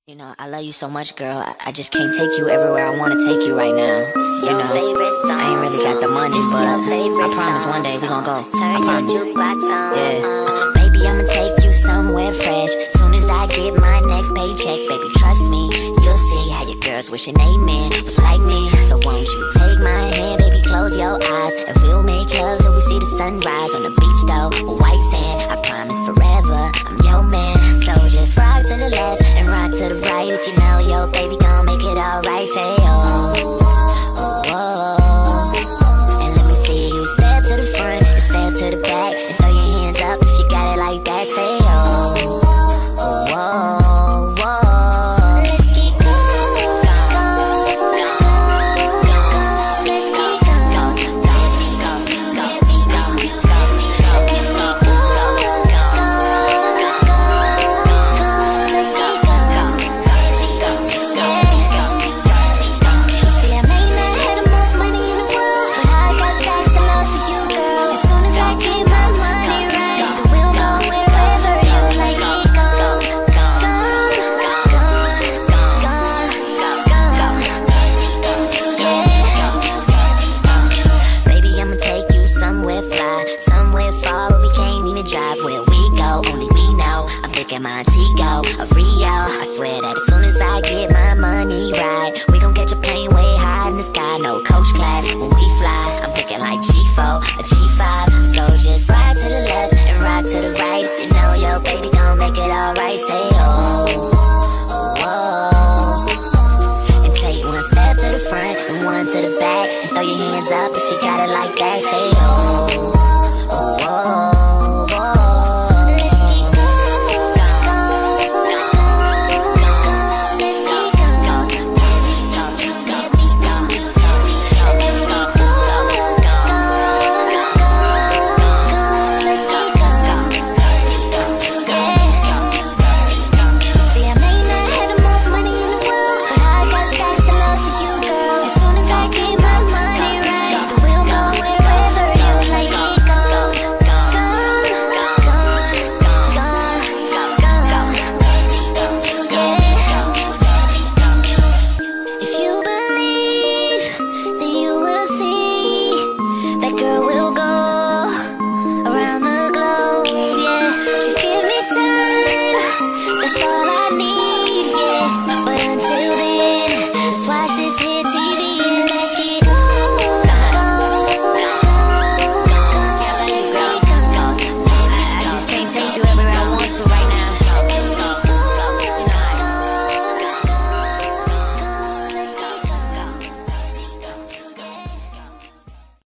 You know, I love you so much, girl. I just can't take you everywhere I want to take you right now. You know, I ain't really got the money, but I promise one day we gon' go. I promise. Yeah. Baby, I'ma take you somewhere fresh. Soon as I get my next paycheck, baby, trust me, you'll see how your girls wishing they man was like me. So won't you take my hand, baby, close your eyes, and we'll make love till we see the sunrise on the beach, though, white sand. I promise forever, I'm your man. So just rock to the left and rock to the right. If you know your baby gon' make it alright, say oh, oh, oh. And let me see you step to the front and step to the back, and throw your hands up if you got it like that, say oh, oh, oh, oh. Let's get going, let's get going, somewhere far where we can't even drive. Where we go, only we know. I'm thinking Montego of Rio. I swear that as soon as I get my money right, we gon' get your plane way high in the sky. No coach class when we fly. I'm thinking like G4, a G5. So just ride to the left and ride to the right. If you know your baby gon' make it alright, say oh, oh, oh. And take one step to the front and one to the back, and throw your hands up if you got it like that, say